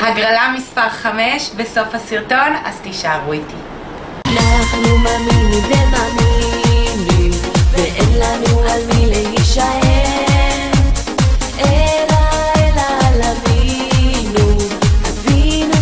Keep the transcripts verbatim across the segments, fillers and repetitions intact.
הגרלה מספר חמש בסוף הסרטון, אז תישארו איתי. אנחנו מאמינים ומאמינים, ואין לנו על מי להישען, אלא אלא על אבינו, אבינו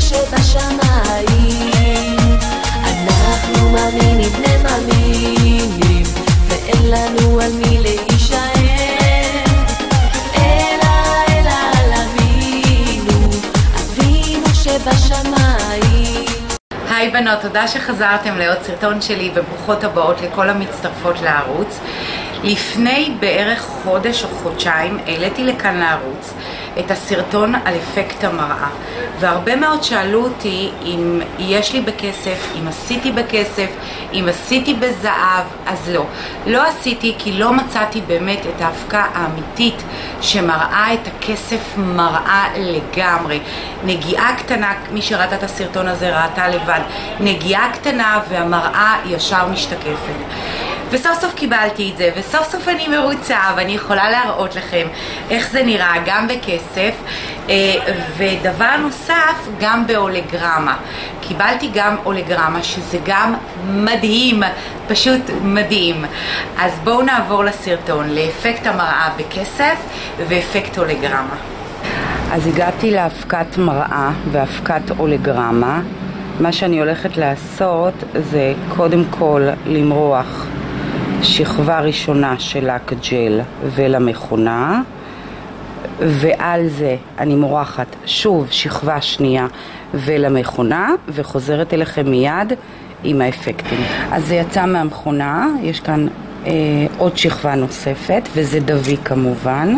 שבשמיים. אנחנו מאמינים ומאמינים, ואין לנו על מי להישען, אלא אלא על אבינו, אבינו שבשמיים. היי בנות, תודה שחזרתם לעוד סרטון שלי וברוכות הבאות לכל המצטרפות לערוץ. לפני בערך חודש או חודשיים העליתי לכאן לערוץ את הסרטון על אפקט המראה, והרבה מאוד שאלו אותי אם יש לי בכסף, אם עשיתי בכסף, אם עשיתי בזהב. אז לא, לא עשיתי, כי לא מצאתי באמת את ההפקה האמיתית שמראה את הכסף מראה לגמרי. נגיעה קטנה, מי שראתה את הסרטון הזה ראתה לבד, נגיעה קטנה והמראה ישר משתקפת. וסוף סוף קיבלתי את זה, וסוף סוף אני מרוצה, ואני יכולה להראות לכם איך זה נראה גם בכסף, ודבר נוסף, גם בהולוגרמה. קיבלתי גם הולוגרמה, שזה גם מדהים, פשוט מדהים. אז בואו נעבור לסרטון, לאפקט המראה בכסף ואפקט הולוגרמה. אז הגעתי להפקת מראה והפקת הולוגרמה. מה שאני הולכת לעשות זה קודם כל למרוח שכבה ראשונה של לק ג'ל ולמכונה, ועל זה אני מורחת שוב שכבה שנייה ולמכונה, וחוזרת אליכם מיד עם האפקטים. אז זה יצא מהמכונה, יש כאן אה, עוד שכבה נוספת, וזה דבי כמובן,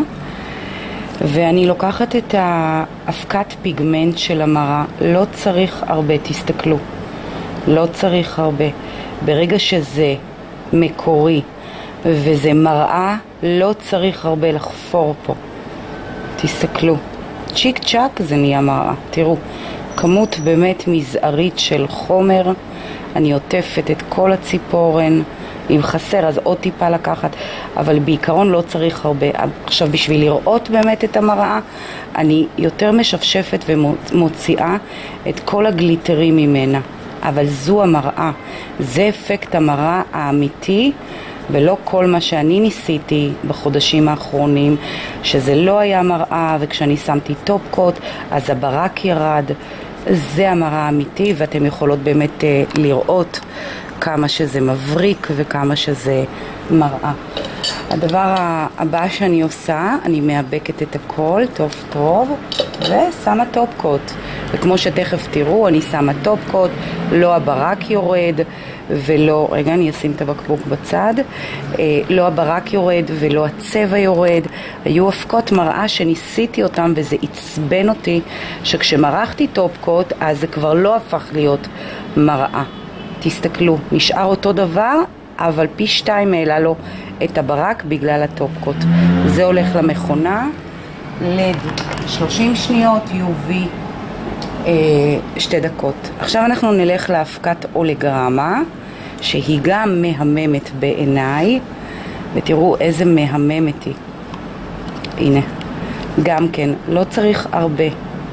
ואני לוקחת את ההפקת פיגמנט של המראה. לא צריך הרבה, תסתכלו, לא צריך הרבה. ברגע שזה מקורי וזה מראה, לא צריך הרבה לחפור פה. תסתכלו, צ'יק צ'ק זה נהיה מראה. תראו, כמות באמת מזערית של חומר. אני עוטפת את כל הציפורן, אם חסר אז עוד טיפה לקחת, אבל בעיקרון לא צריך הרבה. עכשיו בשביל לראות באמת את המראה, אני יותר משפשפת ומוציאה את כל הגליטרים ממנה. אבל זו המראה, זה אפקט המראה האמיתי, ולא כל מה שאני ניסיתי בחודשים האחרונים, שזה לא היה מראה, וכשאני שמתי טופ קוט אז הברק ירד. זה המראה האמיתי, ואתם יכולות באמת uh, לראות כמה שזה מבריק וכמה שזה מראה. הדבר הבא שאני עושה, אני מאבקת את הכל טוב טוב ושמה טופ קוט, וכמו שתכף תראו אני שמה טופ קוט, לא הברק יורד ולא, רגע אני אשים את הבקבוק בצד, לא הברק יורד ולא הצבע יורד. היו הפקות מראה שניסיתי אותם וזה עצבן אותי, שכשמרחתי טופ קוט אז זה כבר לא הפך להיות מראה. תסתכלו, נשאר אותו דבר, אבל פי שתיים העלה לו את הברק בגלל הטופ קוט. זה הולך למכונה, לד שלושים שניות, יו וי אה, שתי דקות. עכשיו אנחנו נלך להפקת הולוגרמה, שהיא גם מהממת בעיניי, ותראו איזה מהממת היא. הנה, גם כן, לא צריך הרבה.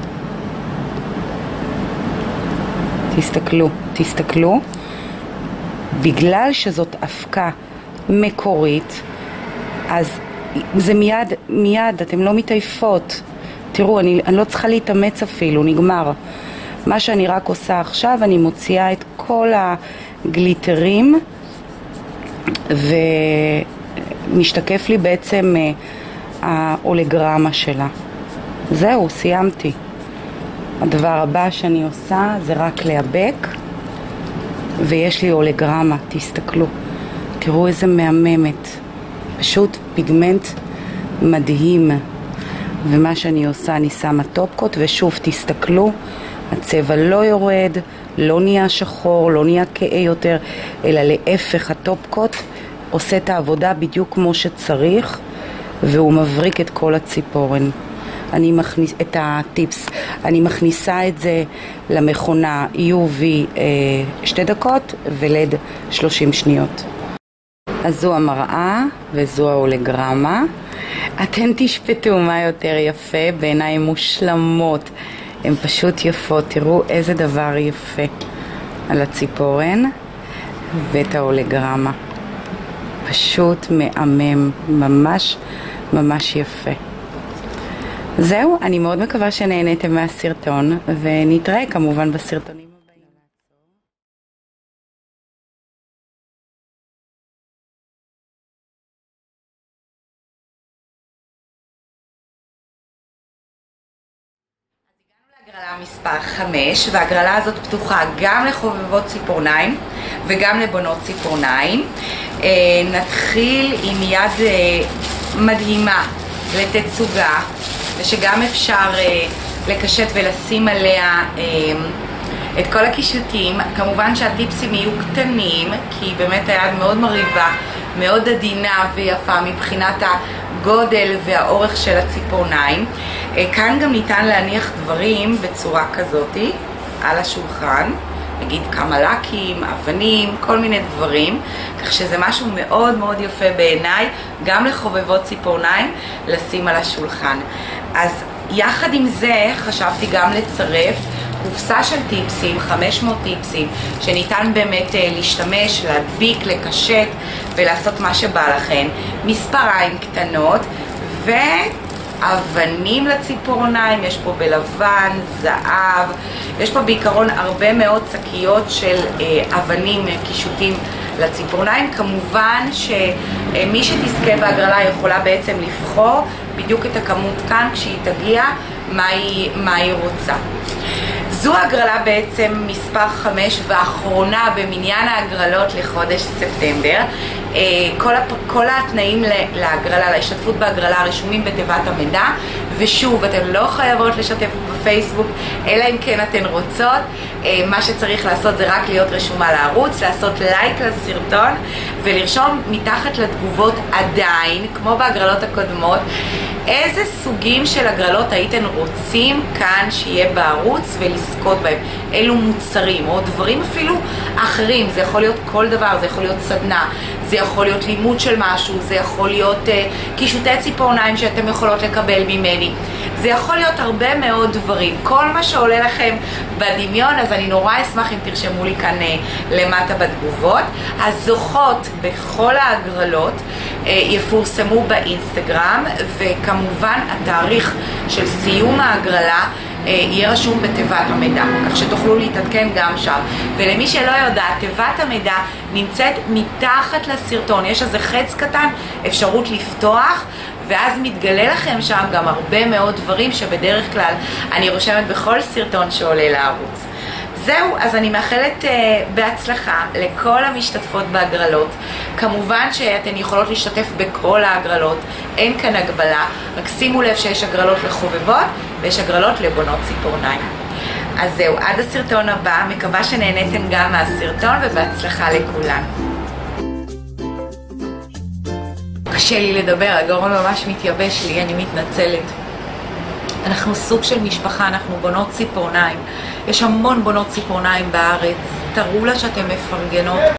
תסתכלו, תסתכלו. בגלל שזאת הפקה מקורית, אז זה מיד, מיד, אתם לא מתעייפות. תראו, אני, אני לא צריכה להתאמץ אפילו, נגמר. מה שאני רק עושה עכשיו, אני מוציאה את כל הגליטרים, ומשתקף לי בעצם ההולוגרמה שלה. זהו, סיימתי. הדבר הבא שאני עושה זה רק להיאבק, ויש לי הולוגרמה, תסתכלו. תראו איזה מהממת. פשוט פיגמנט מדהים. ומה שאני עושה, אני שמה טופ קוט, ושוב תסתכלו, הצבע לא יורד, לא נהיה שחור, לא נהיה כהה יותר, אלא להפך, הטופ קוט עושה את העבודה בדיוק כמו שצריך, והוא מבריק את כל הציפורן. אני מכניס את הטיפס, אני מכניסה את זה למכונה יו וי אה, שתי דקות ולד שלושים שניות. אז זו המראה וזו ההולוגרמה. אתן תשפטו מה יותר יפה, בעיניי מושלמות הן פשוט יפות. תראו איזה דבר יפה על הציפורן ואת ההולוגרמה. פשוט מהמם, ממש ממש יפה. זהו, אני מאוד מקווה שנהניתם מהסרטון, ונתראה כמובן בסרטונים הבאים. אז הגרלה מספר חמש, והגרלה הזאת פתוחה גם לחובבות ציפורניים וגם לבונות ציפורניים. נתחיל עם יד מדהימה לתצוגה, ושגם אפשר לקשט ולשים עליה את כל הקישוטים. כמובן שהטיפסים יהיו קטנים, כי באמת היד מאוד מריבה, מאוד עדינה ויפה מבחינת הגודל והאורך של הציפורניים. כאן גם ניתן להניח דברים בצורה כזאת על השולחן, נגיד כמה לקים, אבנים, כל מיני דברים, כך שזה משהו מאוד מאוד יפה בעיניי, גם לחובבות ציפורניים לשים על השולחן. אז יחד עם זה חשבתי גם לצרף קופסה של טיפסים, חמש מאות טיפסים, שניתן באמת להשתמש, להדביק, לקשט ולעשות מה שבא לכם. מספריים קטנות ואבנים לציפורניים, יש פה בלבן, זהב, יש פה בעיקרון הרבה מאוד שקיות של אבנים, קישוטים לציפורניים. כמובן שמי שתזכה בהגרלה יכולה בעצם לבחור בדיוק את הכמות כאן כשהיא תגיע מה היא, מה היא רוצה. זו הגרלה בעצם מספר חמש ואחרונה במניין ההגרלות לחודש ספטמבר. כל, הפ... כל התנאים להגרלה, להשתתפות בהגרלה רשומים בתיבת המידע, ושוב, אתן לא חייבות לשתף בפייסבוק, אלא אם כן אתן רוצות. מה שצריך לעשות זה רק להיות רשומה לערוץ, לעשות לייק לסרטון ולרשום מתחת לתגובות עדיין, כמו בהגרלות הקודמות, איזה סוגים של הגרלות הייתם רוצים כאן שיהיה בערוץ ולזכות בהם, אילו מוצרים או דברים אפילו אחרים. זה יכול להיות כל דבר, זה יכול להיות סדנה, זה יכול להיות לימוד של משהו, זה יכול להיות uh, קישוטי ציפורניים שאתם יכולות לקבל ממני, זה יכול להיות הרבה מאוד דברים, כל מה שעולה לכם בדמיון. אז אני נורא אשמח אם תרשמו לי כאן uh, למטה בתגובות. הזוכות בכל ההגרלות uh, יפורסמו באינסטגרם, וכמובן התאריך של סיום ההגרלה יהיה רשום בתיבת המידע, כך שתוכלו להתעדכן גם שם. ולמי שלא יודעת, תיבת המידע נמצאת מתחת לסרטון, יש איזה חץ קטן, אפשרות לפתוח, ואז מתגלה לכם שם גם הרבה מאוד דברים שבדרך כלל אני רושמת בכל סרטון שעולה לערוץ. זהו, אז אני מאחלת uh, בהצלחה לכל המשתתפות בהגרלות. כמובן שאתן יכולות להשתתף בכל ההגרלות, אין כאן הגבלה, רק שימו לב שיש הגרלות לחובבות ויש הגרלות לבונות ציפורניים. אז זהו, עד הסרטון הבא, מקווה שנהניתם גם מהסרטון, ובהצלחה לכולן. קשה לי לדבר, הגרון ממש מתייבש לי, אני מתנצלת. אנחנו סוג של משפחה, אנחנו בונות ציפורניים. יש המון בונות ציפורניים בארץ, תראו לה שאתם מפרגנות.